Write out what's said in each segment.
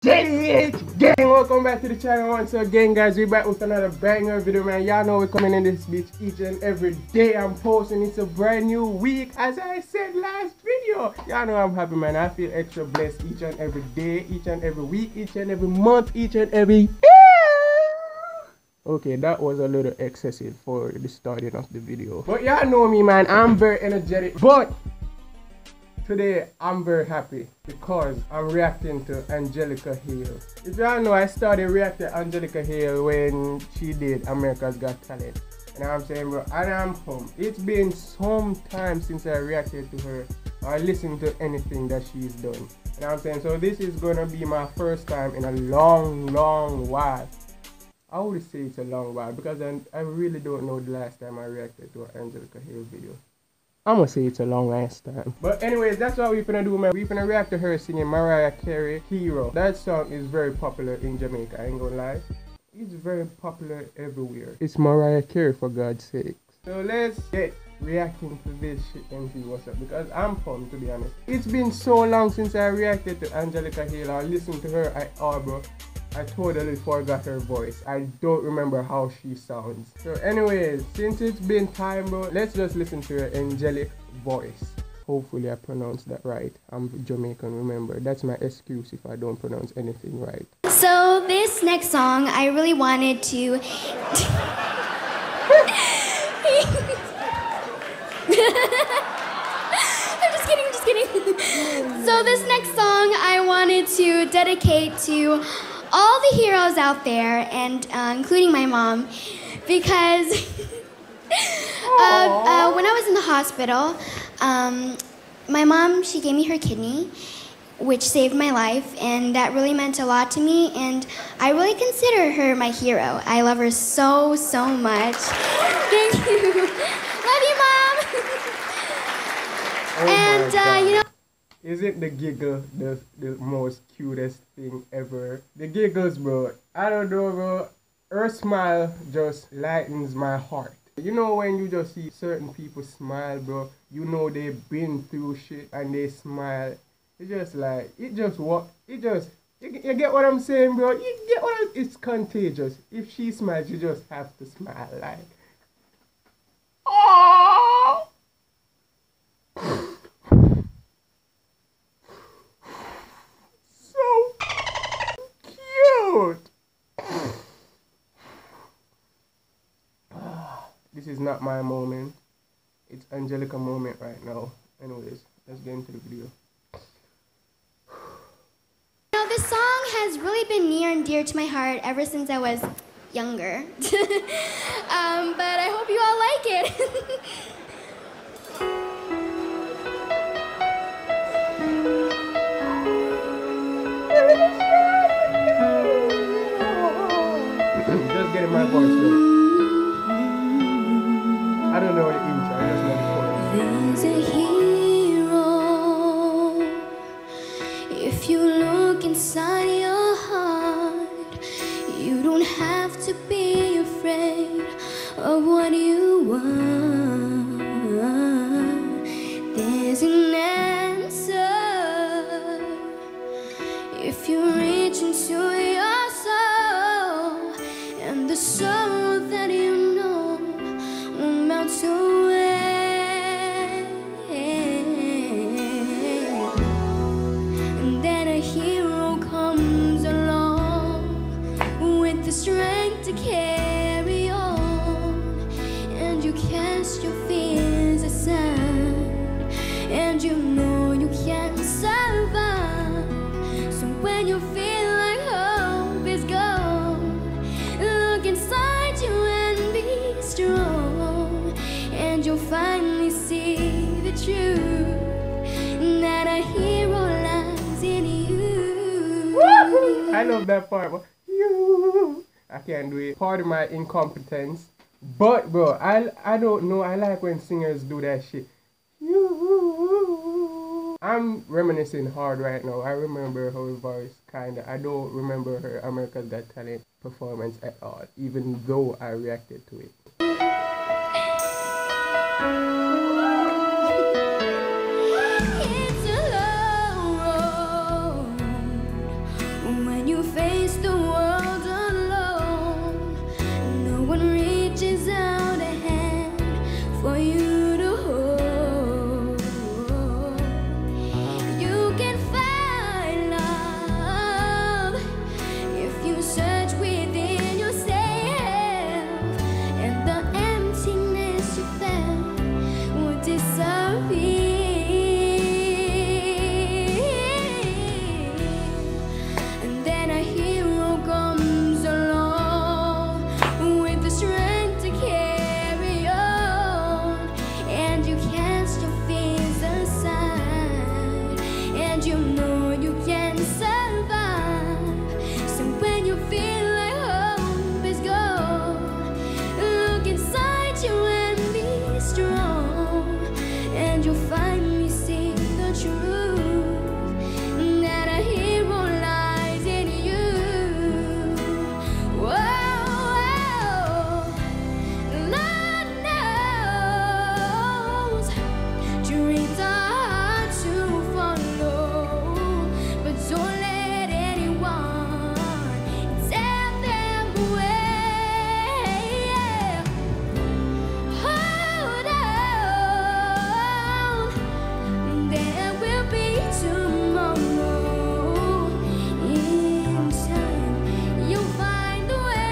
Gang, welcome back to the channel once again, guys. We're back with another banger video, man. Y'all know we're coming in this bitch each and every day. I'm posting. It's a brand new week, as I said last video. Y'all know I'm happy, man. I feel extra blessed each and every day, each and every week, each and every month, each and every... Okay, that was a little excessive for the starting of the video. But y'all know me, man. I'm very energetic. But today, I'm very happy because I'm reacting to Angelica Hale. If y'all know, I started reacting to Angelica Hale when she did America's Got Talent. You know what I'm saying, bro? And I'm home. It's been some time since I reacted to her or listened to anything that she's done. You know what I'm saying? So this is gonna be my first time in a long while. I would say it's a long while because I really don't know the last time I reacted to an Angelica Hale video. I'm gonna say it's a long ass time. But anyways, that's what we're gonna do, man. We're gonna react to her singing Mariah Carey, Hero. That song is very popular in Jamaica, I ain't gonna lie. It's very popular everywhere. It's Mariah Carey, for God's sake. So let's get reacting to this shit and see what's up, because I'm pumped, to be honest. It's been so long since I reacted to Angelica Hale or listened to her at all, bro. I totally forgot her voice. I don't remember how she sounds. So anyways, since it's been time, bro, let's just listen to her angelic voice. Hopefully I pronounced that right. I'm Jamaican, remember. That's my excuse if I don't pronounce anything right. So this next song, I really wanted to... I'm just kidding. So this next song, I wanted to dedicate to all the heroes out there, and including my mom, because when I was in the hospital, my mom, she gave me her kidney, which saved my life, and that really meant a lot to me, and I really consider her my hero. I love her so much. Thank you. Love you, Mom. And you know, isn't the giggle the most cutest thing ever? The giggles, bro. I don't know, bro. Her smile just lightens my heart. You know when you just see certain people smile, bro, you know they've been through shit and they smile. It's just like, you get what I'm saying, bro? You get what it's contagious. If she smiles, you just have to smile like, oh! This is not my moment. It's Angelica moment right now. Anyways, let's get into the video. You know, this song has really been near and dear to my heart ever since I was younger. But I hope you all like it. Just getting my voice ready. I don't know the intro, I just know the chorus. There's a hero. If you look inside your heart, you don't have to be afraid of what you want. There's an answer if you reach into your soul, and the sorrow that you know will melt away. And then a hero comes along with the strength to carry on, and you cast your fears aside, and you know you can survive. So when you feel like hope is gone, look inside you and be strong, and you'll finally see the truth, that a hero lies in you. Woo! I love that part, bro. I can't do it. Part of my incompetence. But, bro, I don't know. I like when singers do that shit. I'm reminiscing hard right now. I remember her voice, kinda. I don't remember her America's Got Talent performance at all, even though I reacted to it. It's a long road when you face the world alone, no one reaches out a hand for you to hold. You can find love if you search within yourself, and the emptiness you felt will disappear. And then a hero comes along with the strength to carry on, and you cast your fears aside, and you know you can survive. So when you feel like hope is gone, look inside you and be strong, and you'll finally see the truth, that a hero lies in you. Whoa, Lord knows dreams are hard to follow, but don't let anyone tell them away. Hold on, there will be tomorrow. In time, you'll find a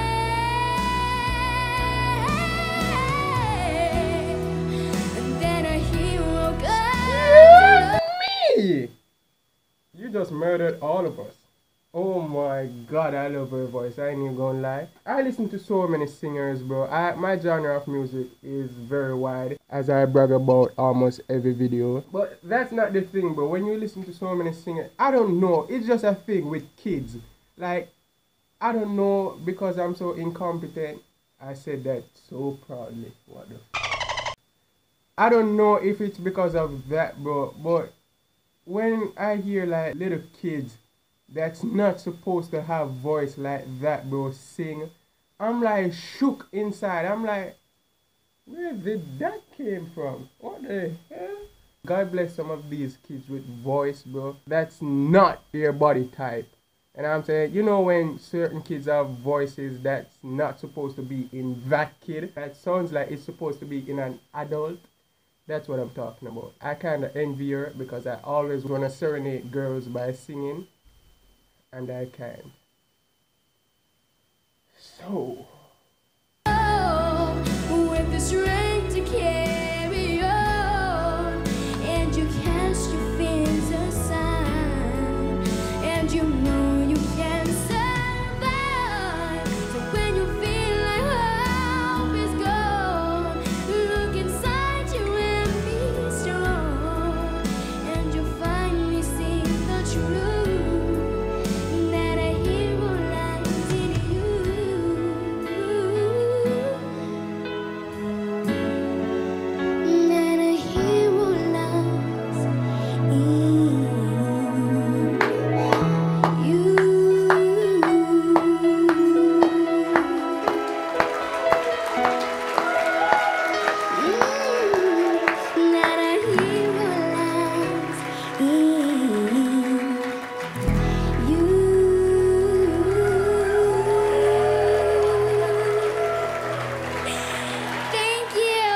way, and then a hero comes. Me! You just murdered all of us. Oh my god, I love her voice. I ain't even gonna lie. I listen to so many singers, bro. My genre of music is very wide, as I brag about almost every video. But that's not the thing, bro. When you listen to so many singers, I don't know. It's just a thing with kids. Like, I don't know, because I'm so incompetent. I said that so proudly. What the I don't know if it's because of that, bro, but when I hear like little kids that's not supposed to have voice like that, bro, sing, I'm like shook inside. I'm like, where did that came from? What the hell? God bless some of these kids with voice, bro. That's not their body type. And I'm saying, you know, when certain kids have voices that's not supposed to be in that kid, that sounds like it's supposed to be in an adult. That's what I'm talking about. I kind of envy her because I always want to serenade girls by singing, and I can't. So, with the strength to carry on, and you cast your fears aside, and you know you can survive. So when you feel like hope is gone, look inside you and be strong, and you'll finally see the truth, that a hero lies in you. That a hero lies in you. That a hero lies in you. Thank you.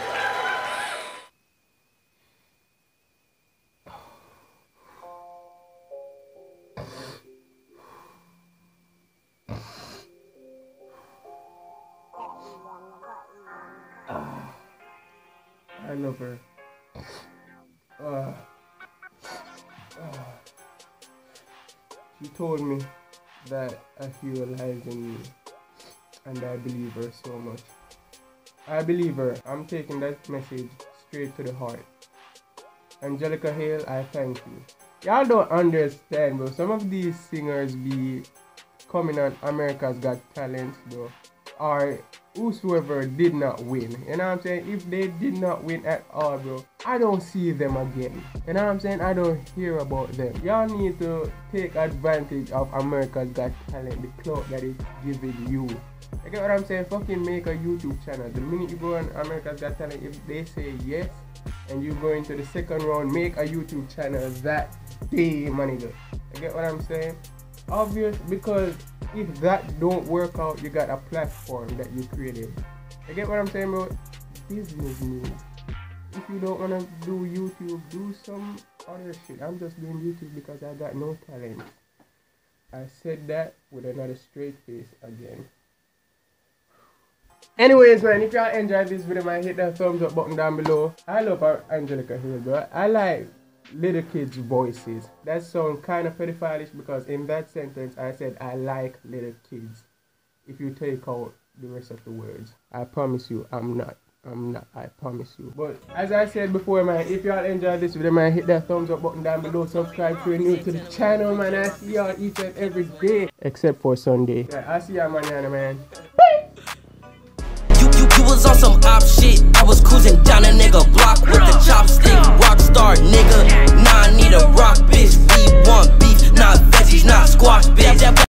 I love her. She told me that a hero lies in me, and I believe her so much. I believe her. I'm taking that message straight to the heart. Angelica Hale, I thank you. Y'all don't understand, bro. Some of these singers be coming on America's Got Talent, bro, or whosoever did not win. You know what I'm saying? If they did not win at all, bro, I don't see them again. You know what I'm saying? I don't hear about them. Y'all need to take advantage of America's Got Talent, the clout that it's giving you. You get what I'm saying? Fucking make a YouTube channel. The minute you go on America's Got Talent, if they say yes, and you go into the second round, make a YouTube channel that day, my nigga. You get what I'm saying? obvious, because if that don't work out, you got a platform that you created. You get what I'm saying, bro? Business move. If you don't wanna do YouTube, do some other shit. I'm just doing YouTube because I got no talent. I said that with another straight face again. Anyways, man, if y'all enjoyed this video, man, hit that thumbs up button down below. I love Angelica Hill, bro. I like little kids' voices. That sounds kind of pedophilish because in that sentence I said I like little kids. If you take out the rest of the words, I promise you I'm not, I promise you. But as I said before, man, if y'all enjoyed this video, man, hit that thumbs up button down below. Subscribe if you're new to the channel, man. I see y'all each and every day except for Sunday. Yeah, I see y'all manana, man. You was on some op shit. I was cruising down a nigga block with the chopstick. Rockstar nigga. Nah, I need a rock bitch. We want beef, not veggies, not squash bitch.